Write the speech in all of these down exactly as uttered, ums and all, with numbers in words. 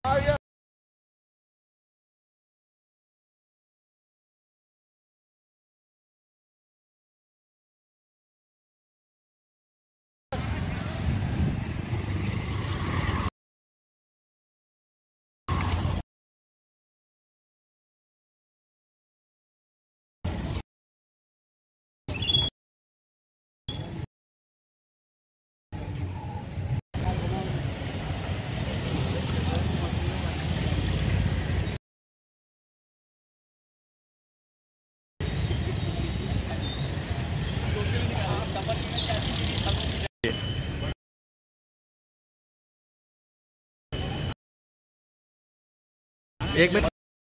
एक मिनट।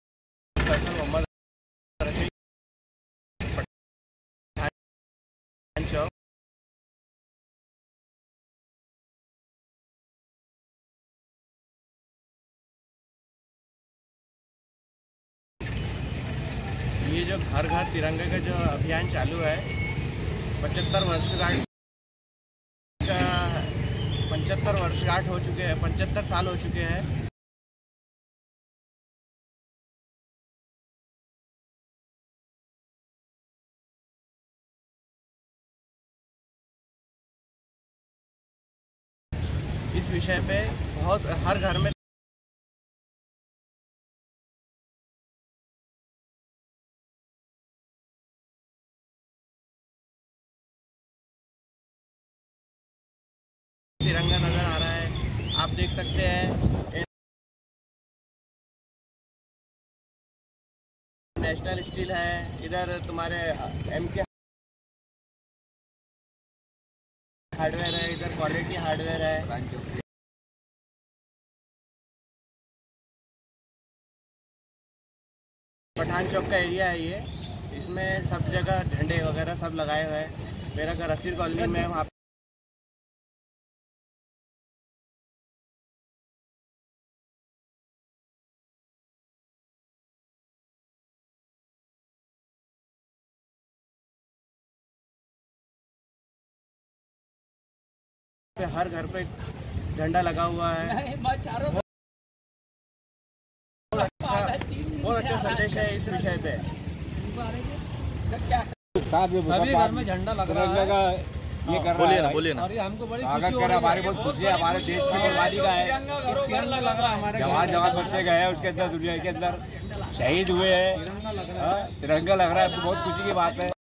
ये जो हर घर तिरंगे का जो अभियान चालू है, पचहत्तर वर्षगांठ का पचहत्तर वर्षगांठ हो चुके हैं, पचहत्तर साल हो चुके हैं। इस विषय पे बहुत हर घर में तिरंगा नजर आ रहा है। आप देख सकते हैं नेशनल स्टील है, इधर तुम्हारे एम के हार्डवेयर है, इधर क्वालिटी हार्डवेयर है। पठान चौक का एरिया है ये, इसमें सब जगह झंडे वगैरह सब लगाए हुए हैं। मेरा घर असीर कॉलोनी में है, वहाँ पे हर घर पे झंडा लगा हुआ है। बहुत अच्छा संदेश है इस विषय पे। सभी घर में झंडा लग रहा है, ये कर बोलिए ना बोलिए ना। और ये हमको बड़ी खुशी हो रही है, हमारी बहुत खुशी है। हमारे देश की बर्बादी का है, तिरंगा लग रहा है हमारे जवान जवान बच्चे गए हैं उसके अंदर, दुनिया के अंदर शहीद हुए हैं, तिरंगा लग रहा है। बहुत खुशी की बात है।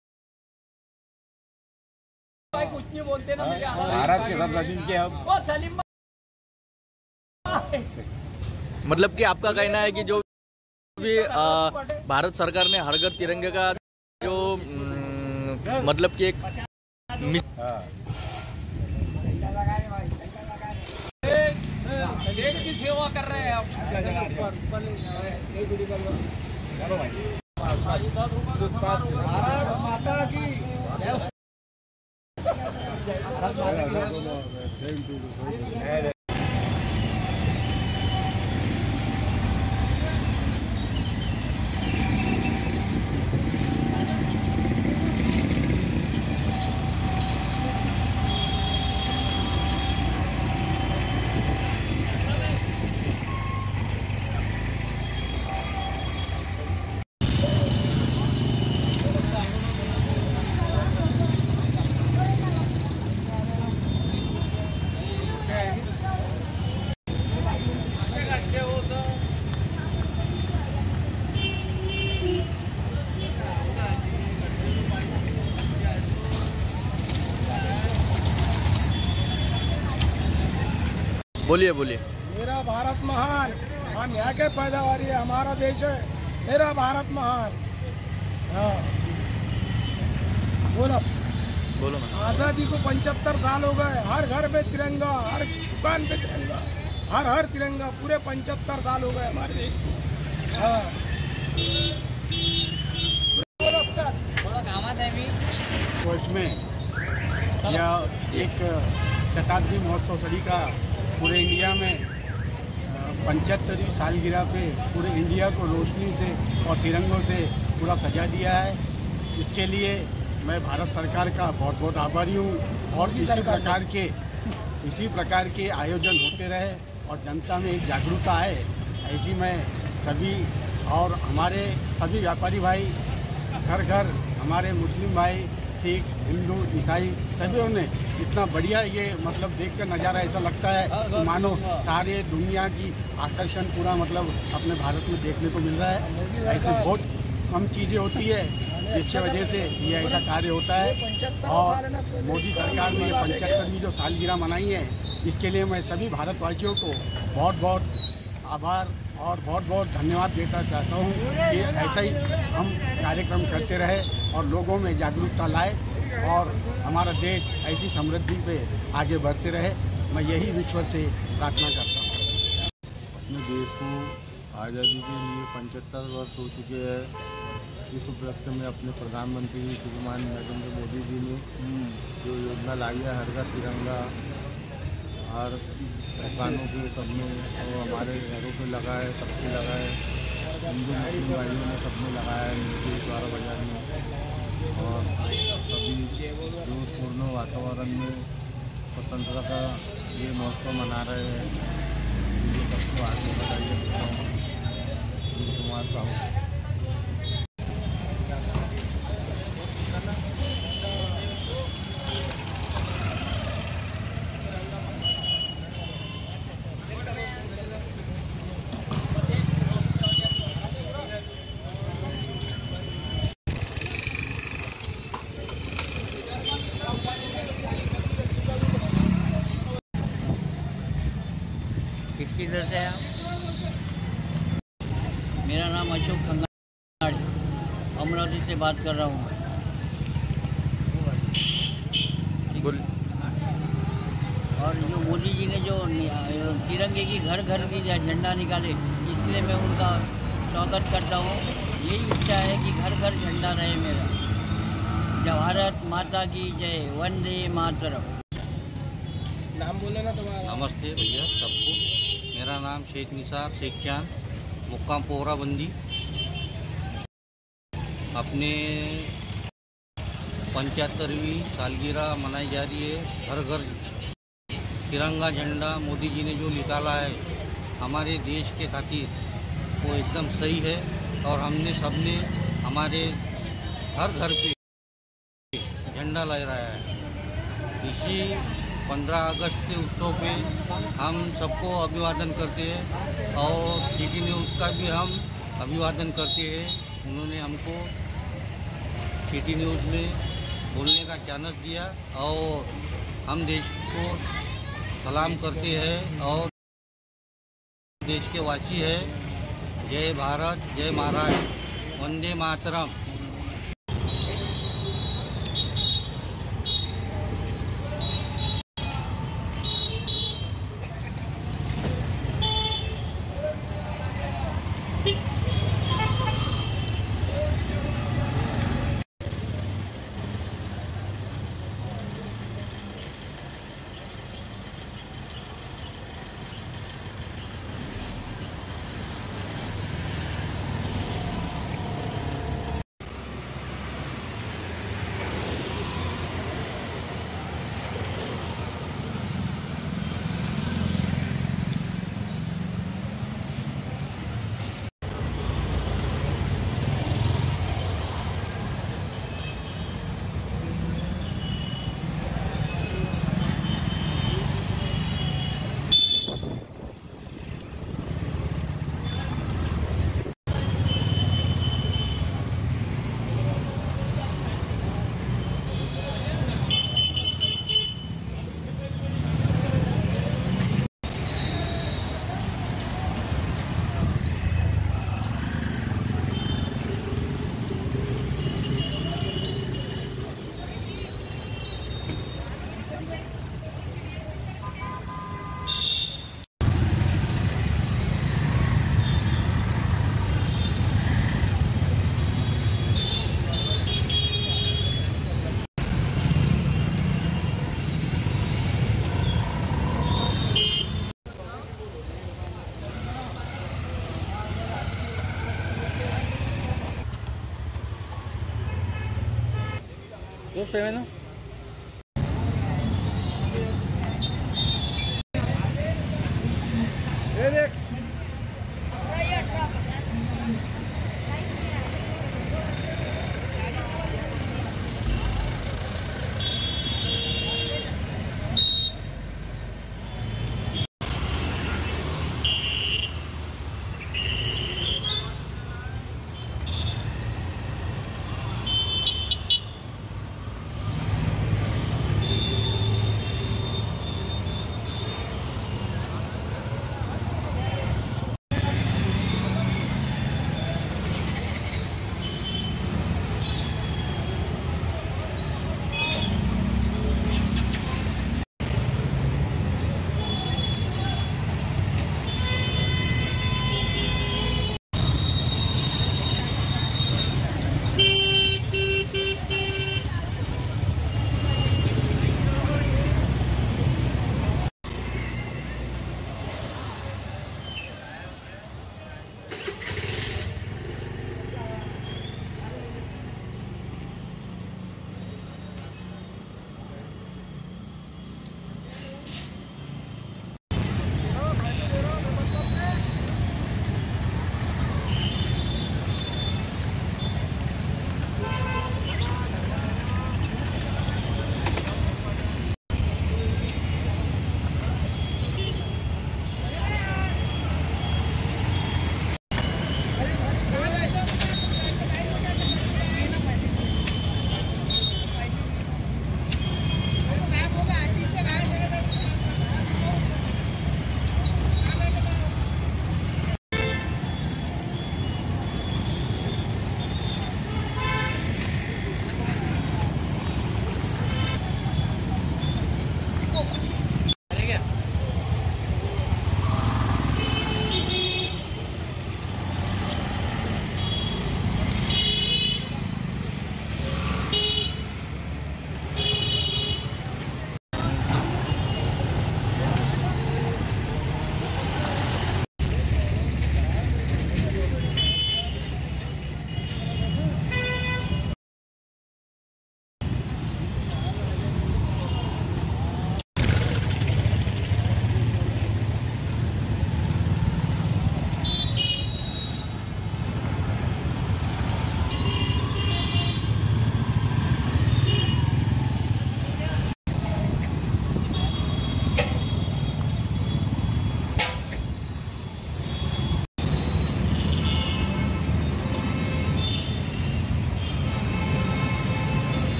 कुछ नहीं बोलते ना, भारत के सब जमीन के हम मतलब कि आपका कहना है कि जो भी आ, भारत सरकार ने हर घर तिरंगे का जो न, मतलब कि एक देश की सेवा कर रहे हैं आप। भारत माता की बोलिए बोलिए। मेरा भारत महान, हम यहाँ के पैदावारी है, हमारा देश है, मेरा भारत महान। हाँ बोलो बोलो ना। आज़ादी को पचहत्तर साल हो गए, हर घर पे तिरंगा, हर दुकान पे तिरंगा, हर हर तिरंगा, पूरे पचहत्तर साल हो गए हमारे देश को। हाँ कोच में यह एक शताब्दी महोत्सव सदी का पूरे इंडिया में पचहत्तरवीं सालगिरह पे पूरे इंडिया को रोशनी से और तिरंगों से पूरा सजा दिया है। इसके लिए मैं भारत सरकार का बहुत बहुत आभारी हूँ और इसी प्रकार के इसी प्रकार के आयोजन होते रहे और जनता में एक जागरूकता आए, ऐसी मैं सभी और हमारे सभी व्यापारी भाई घर घर, हमारे मुस्लिम भाई, सिख, हिंदू, ईसाई सभी ने इतना बढ़िया ये मतलब देख कर नज़ारा ऐसा लगता है कि मानो सारे दुनिया की आकर्षण पूरा मतलब अपने भारत में देखने को मिल रहा है। ऐसे बहुत कम चीज़ें होती है जिसकी वजह से ये ऐसा कार्य होता है। और मोदी सरकार ने ये पचहत्तरवीं जो सालगिरह मनाई है, इसके लिए मैं सभी भारतवासियों को बहुत बहुत आभार और बहुत बहुत धन्यवाद देना चाहता हूँ कि ऐसा ही हम कार्यक्रम करते रहे और लोगों में जागरूकता लाए और हमारा देश ऐसी समृद्धि पे आगे बढ़ते रहे। मैं यही ईश्वर से प्रार्थना करता हूँ। अपने देश को आज़ादी के लिए पचहत्तर वर्ष हो चुके हैं। इस उपलक्ष्य में अपने प्रधानमंत्री श्रीमान नरेंद्र मोदी जी ने जो योजना लाई है हर घर तिरंगा, हर दुकानों के सब में और हमारे घरों पे लगा है, सबसे लगा है, हिंदू मुस्लिम भाइयों ने सबने लगाया है नीचे द्वारा बाजार में। और सभी जोधपूर्ण वातावरण में स्वतंत्रता का ये महोत्सव मना रहे हैं। ये सबको आगे बढ़ाइए कुमार साहू। किसकी तरफ से है आप? मेरा नाम अशोक खंगाड़, अमरावती से बात कर रहा हूँ। बोल। और जो मोदी जी ने जो तिरंगे की घर घर की झंडा निकाले, इसके लिए मैं उनका स्वागत करता हूँ। यही इच्छा है कि घर घर झंडा रहे मेरा। जय भारत माता की जय, वंदे मातरम। नाम बोले ना तुम्हारा। नमस्ते भैया सबको, मेरा नाम शेख निसार शेख चांद, मुक्काम पोहराबंदी। अपने पचहत्तरवीं सालगिरह मनाई जा रही है। घर घर तिरंगा झंडा मोदी जी ने जो निकाला है हमारे देश के खातिर, वो एकदम सही है। और हमने सबने हमारे हर घर पे झंडा लहराया है। इसी पंद्रह अगस्त के उत्सव पे हम सबको अभिवादन करते हैं और सिटी न्यूज़ का भी हम अभिवादन करते हैं। उन्होंने हमको सिटी न्यूज़ में बोलने का चांस दिया और हम देश को सलाम करते हैं और देश के वासी है। जय भारत, जय महाराष्ट्र, वंदे मातरम। Dos primero.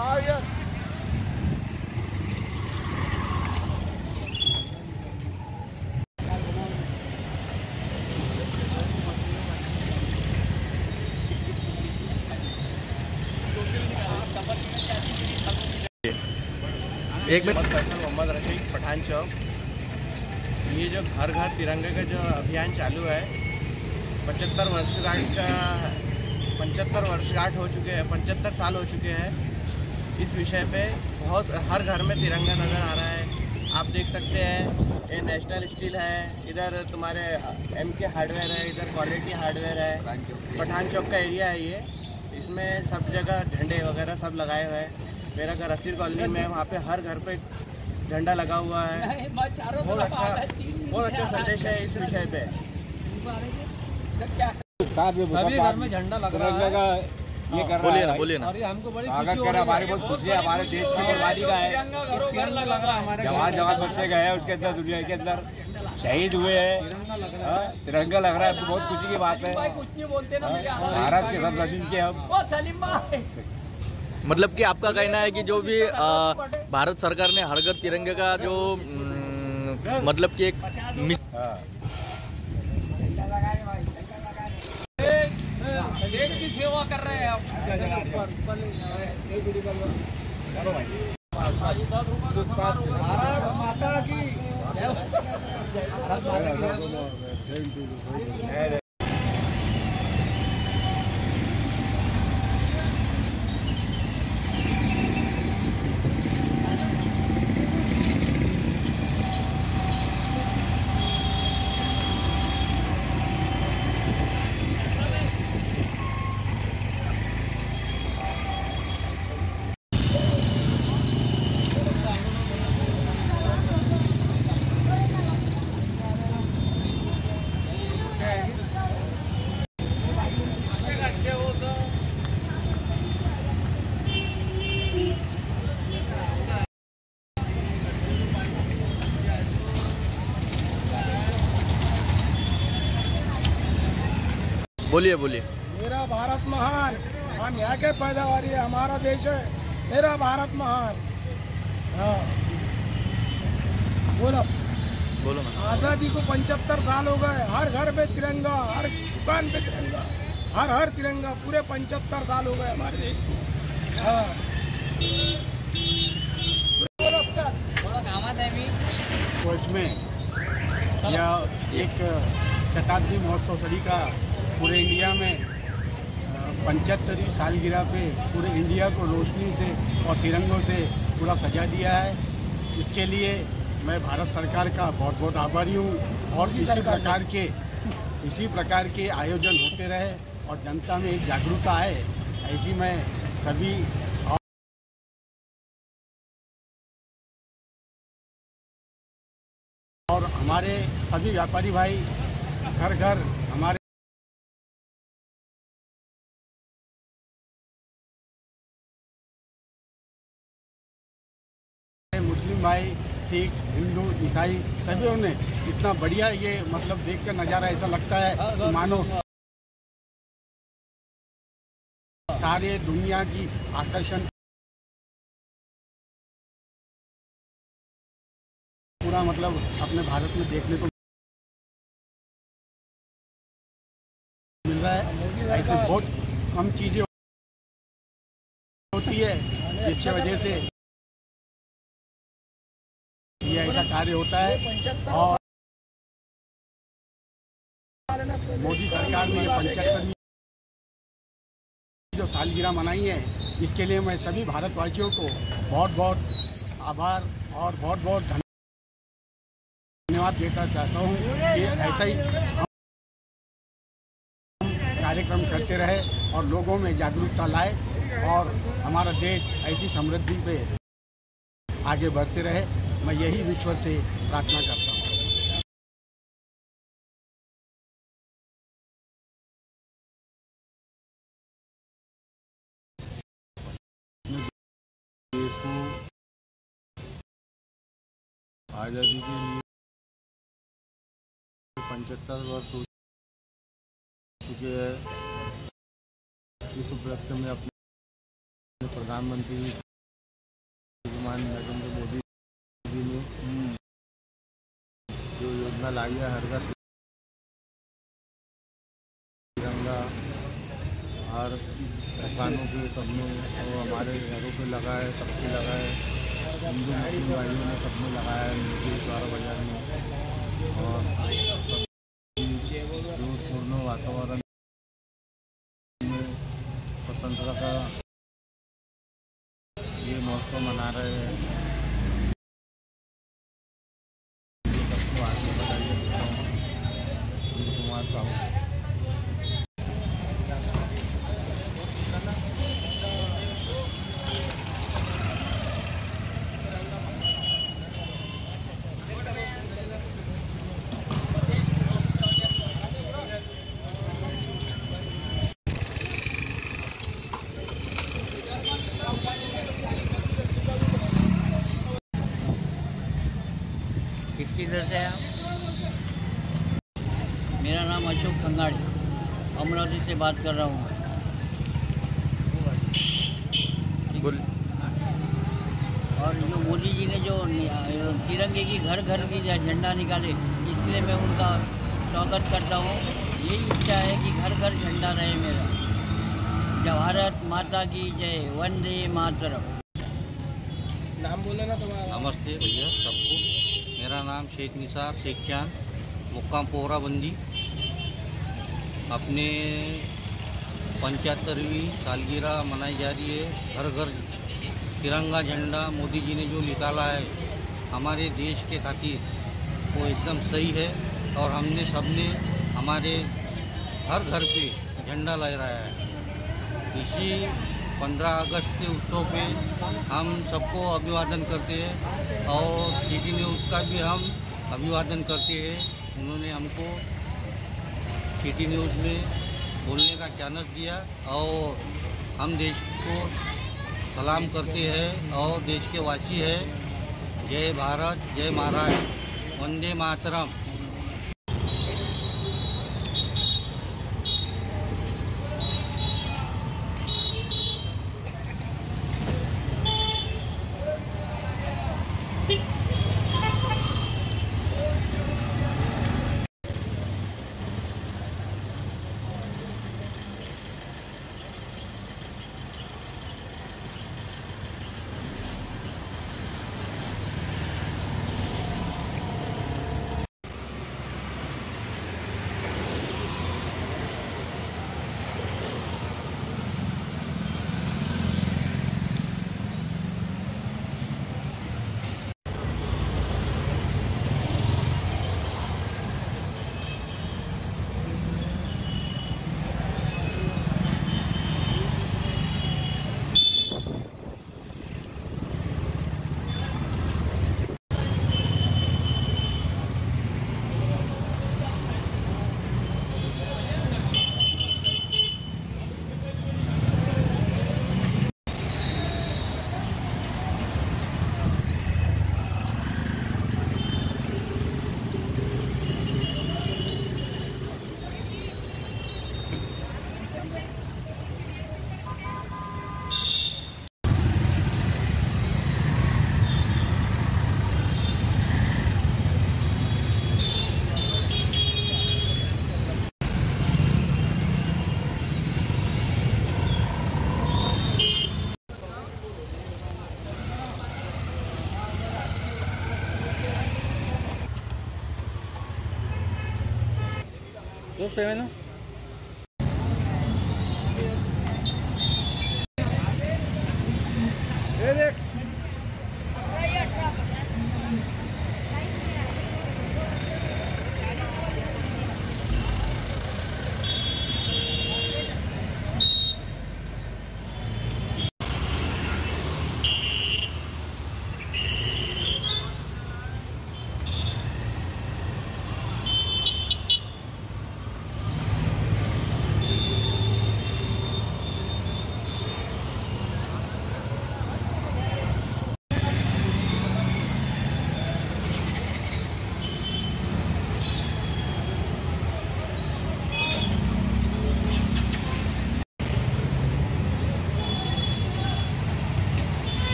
एक मिनट। मोहम्मद रशीद, पठान चौक। ये जो घर घर तिरंगे का जो अभियान चालू है, पचहत्तर वर्षगांठ का पचहत्तर वर्षगांठ हो चुके हैं, पचहत्तर साल हो चुके हैं। इस विषय पे बहुत हर घर में तिरंगा नज़र आ रहा है। आप देख सकते हैं ये नेशनल स्टील है, इधर तुम्हारे एम के हार्डवेयर है, इधर क्वालिटी हार्डवेयर है। पठान चौक का एरिया है ये, इसमें सब जगह झंडे वगैरह सब लगाए हुए हैं। मेरा घर असीर कॉलोनी में है, वहाँ पे हर घर पे झंडा लगा हुआ है। बहुत अच्छा बहुत अच्छा संदेश है इस विषय पे। सभी घर में झंडा लग रहा है, ये कर बोलिए ना बोलिए ना। और ये हमको बड़ी खुशी हो रही है, हमारी बहुत खुशी है, हमारे देश की बर्बादी का है। तिरंगा लग रहा है हमारे जवान जवान बच्चे गए हैं उसके अंदर, दुनिया के अंदर शहीद हुए हैं, तिरंगा लग रहा है, बहुत खुशी की बात है। कुछ नहीं बोलते ना मुझे। भारत के सब नसीब के हम। ओ सलीम भाई, मतलब कि आपका कहना है कि जो भी आ, भारत सरकार ने हर घर तिरंगे का जो न, मतलब कि एक मिश- देश की सेवा कर रहे हैं आप। भारत माता की बोलिए बोलिए। मेरा भारत महान, हम यहाँ के पैदावारी है, हमारा देश है, मेरा भारत महान। हाँ बोलो बोलो ना। आज़ादी को पचहत्तर साल हो गए, हर घर पे तिरंगा, हर दुकान पे तिरंगा, हर हर तिरंगा, पूरे पचहत्तर साल हो गए हमारे देश को। हाँ थोड़ा कामत है अभी। कोच में यह एक शताब्दी महोत्सव सदी का पूरे इंडिया में पचहत्तरवीं सालगिरह पे पूरे इंडिया को रोशनी से और तिरंगों से पूरा सजा दिया है। इसके लिए मैं भारत सरकार का बहुत बहुत आभारी हूँ और इसी प्रकार के इसी प्रकार के आयोजन होते रहे और जनता में एक जागरूकता आए, ऐसी मैं सभी और हमारे सभी व्यापारी भाई घर घर हमारे मुस्लिम भाई, सिख, हिंदू, ईसाई सभी ने इतना बढ़िया ये मतलब देख कर नज़ारा ऐसा लगता है कि मानो सारे दुनिया की आकर्षण पूरा मतलब अपने भारत में देखने को मिल रहा है। ऐसे बहुत कम चीजें होती है जिसकी वजह से ये ऐसा कार्य होता है। और मोदी सरकार ने ये पचहत्तरवीं जो सालगिरह मनाई है, इसके लिए मैं सभी भारतवासियों को बहुत बहुत आभार और बहुत बहुत धन्यवाद देना चाहता हूँ कि ऐसा ही हम कार्यक्रम करते रहे और लोगों में जागरूकता लाए और हमारा देश ऐसी समृद्धि पे आगे बढ़ते रहे। मैं यही ईश्वर से प्रार्थना करता हूँ। देश को आज़ादी के लिए पचहत्तर वर्ष हो चुके हैं। इस उपलक्ष्य में अपने प्रधानमंत्री श्रीमान नरेंद्र मोदी जी ने जो योजना लाई है हर घर तिरंगा, और दुकानों के सबने और हमारे घरों पे लगा है, सबके लगा है, हिंदू मुस्लिम भाइयों ने सबने लगाया है नीचे द्वारा बाजार में। और जो पूर्ण वातावरण में स्वतंत्रता का ये महोत्सव मना रहे हैं। सबको आगे बताइए कुमार साहू। किसकी तरफ से आप? मेरा नाम अशोक खंगाड़ी, अमरावती से बात कर रहा हूँ। बोल। और जो मोदी जी ने जो तिरंगे की घर घर की झंडा निकाले, इसके लिए मैं उनका स्वागत करता हूँ। यही इच्छा है कि घर घर झंडा रहे मेरा। जय भारत माता की जय, वंदे मातरम। नाम बोले ना तुम्हारा? नमस्ते भैया सबको, मेरा नाम शेख निसार शेख चांद, मुक्काम पोहराबंदी। अपने पंचहत्तरवीं सालगिरह मनाई जा रही है। घर घर तिरंगा झंडा मोदी जी ने जो निकाला है हमारे देश के खातिर, वो एकदम सही है। और हमने सबने हमारे हर घर पे झंडा लहराया है। इसी पंद्रह अगस्त के उत्सव पे हम सबको अभिवादन करते हैं और सिटी न्यूज़ का भी हम अभिवादन करते हैं। उन्होंने हमको सिटी न्यूज़ में बोलने का चांस दिया और हम देश को सलाम करते हैं और देश के वासी है। जय भारत, जय महाराष्ट्र, वंदे मातरम। दोस्त है ना।